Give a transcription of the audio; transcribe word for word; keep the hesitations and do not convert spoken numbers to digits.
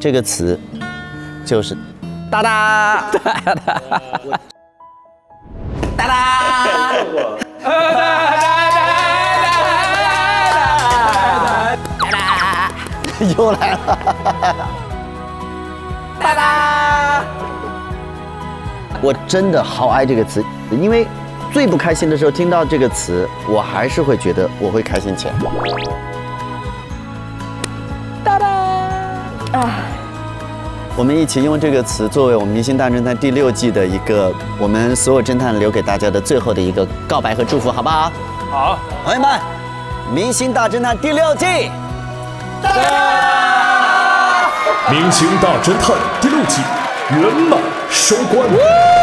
这个词就是哒哒哒哒哒哒。又来了，哒哒！我真的好爱这个词，因为最不开心的时候听到这个词，我还是会觉得我会开心起来。哒哒！啊！我们一起用这个词作为我们《明星大侦探》第六季的一个我们所有侦探留给大家的最后的一个告白和祝福，好不好？ 好， 朋友们，《明星大侦探》第六季。 明星大侦探第六季圆满收官。